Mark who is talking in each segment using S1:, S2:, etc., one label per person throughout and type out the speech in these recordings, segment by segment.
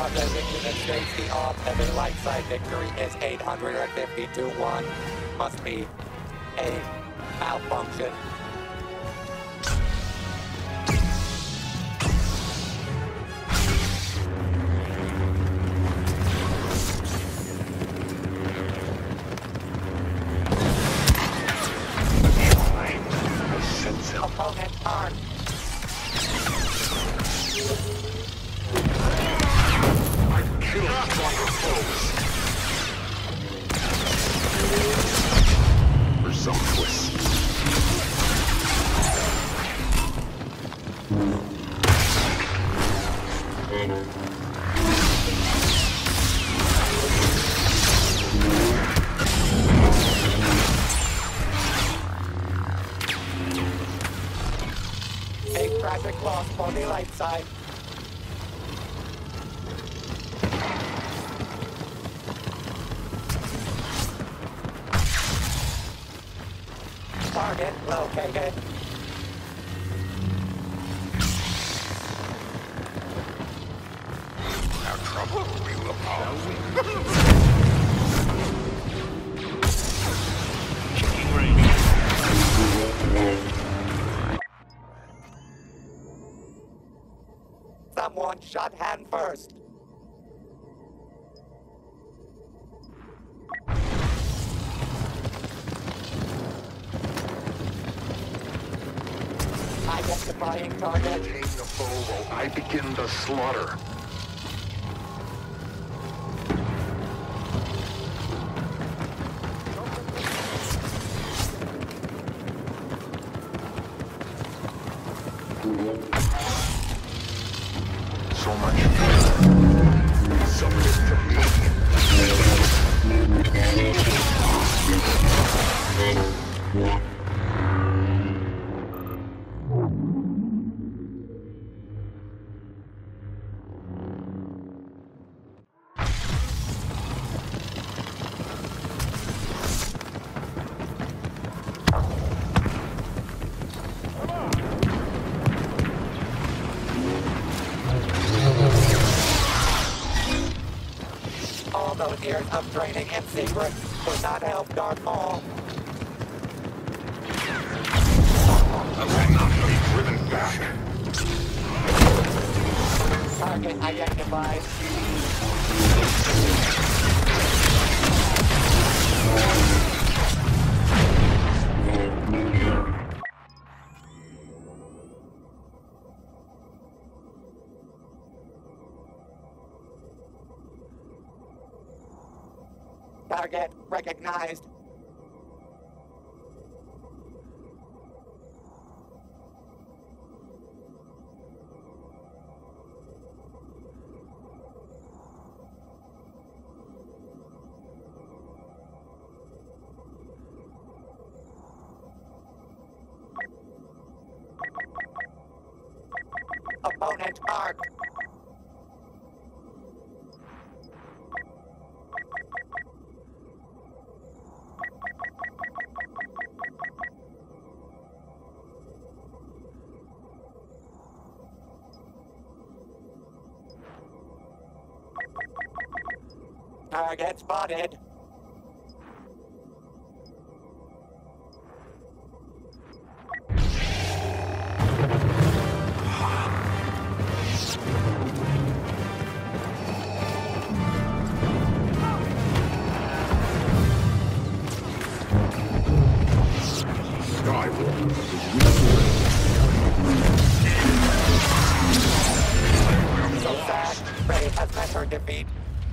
S1: Targeting unit safety off. Heavy light side victory is 852-1. Must be a malfunction. Opponent armed.
S2: I've killed stronger foes. For some twist.
S1: A tragic loss for the light side. Target located.
S2: Have trouble? We will
S3: Checking range.
S1: Someone shot hand first. Identifying target.
S2: Contain the foe while I begin the slaughter. So much subject to me.
S1: All those years of training in secret would not help Darth Maul.
S2: I will not be driven back.
S1: Target identified. Target recognized. Opponent marked. Target spotted. So sad. Rey has met her defeat.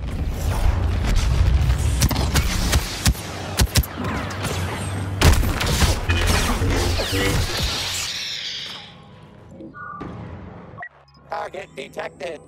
S1: Target detected.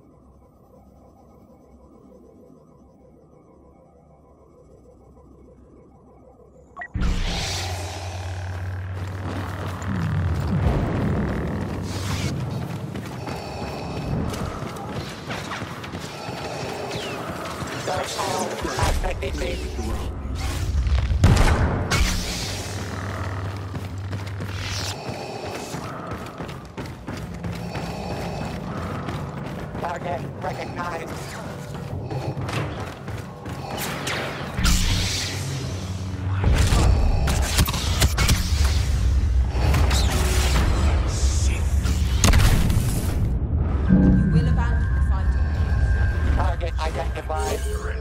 S1: Darth Maul has been defeated. Target recognized.
S4: You will abandon the fight.
S1: Target identified.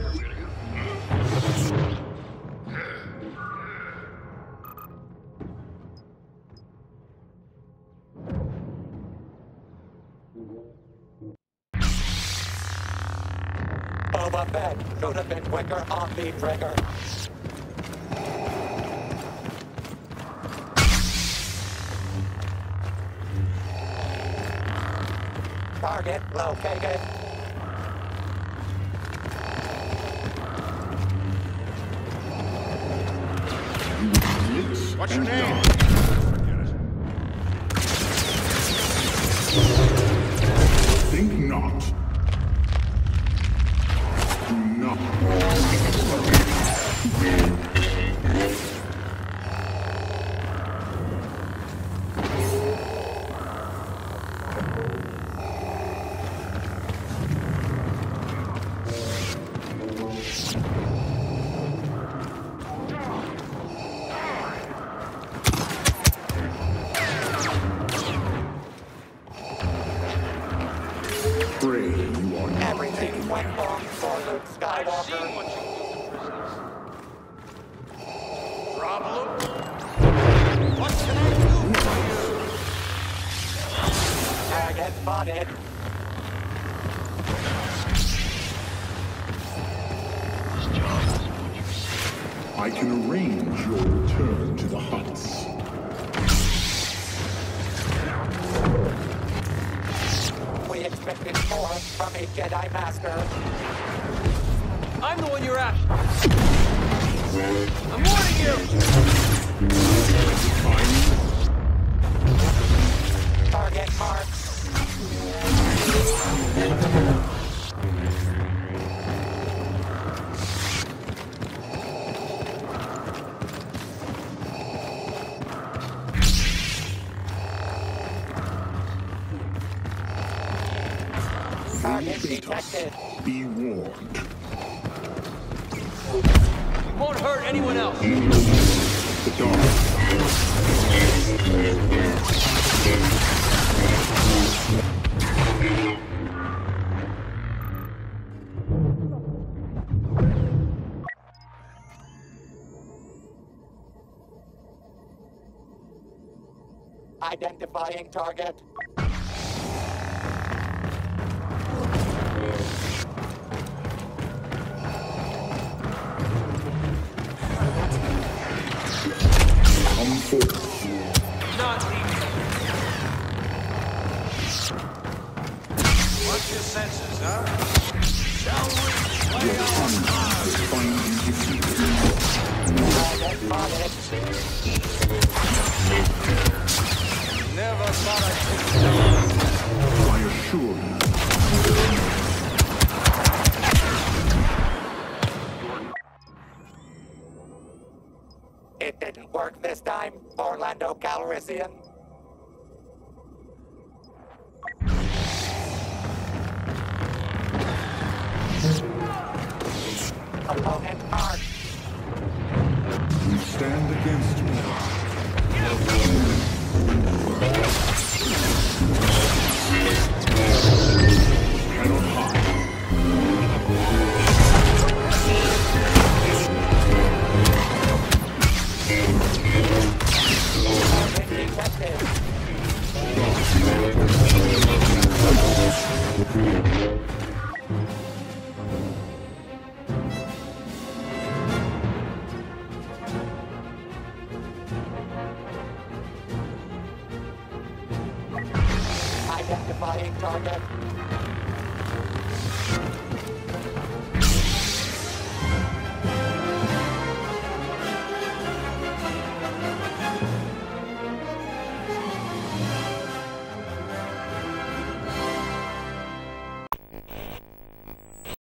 S1: Boba Fett should have been quicker on the trigger. Target located.
S2: What's your name? Think not. Do not. Pray you are not
S1: Everything
S2: taken
S1: went
S2: down.
S1: wrong for Luke
S3: I've seen
S1: Skywalker.
S3: what you do to prisoners. Problem? What can I do for you?
S1: Target spotted.
S2: I can arrange your return to the huts.
S1: We expected more from a Jedi Master.
S3: I'm the one you're after. I'm warning you!
S1: Target marked. Target detected.
S2: Be warned.
S3: You won't hurt anyone else.
S2: The dark.
S1: Identifying target.
S2: Come forth.
S3: Not easy. What's your senses, huh? Shall we play on?
S2: To find you defeated.
S1: Target spotted.
S3: Never thought I'd
S2: I assure you.
S1: It didn't work this time, Orlando Calrissian. Opponent marked.
S2: You stand against me. Cannot hide.
S1: Target detected. Identifying target.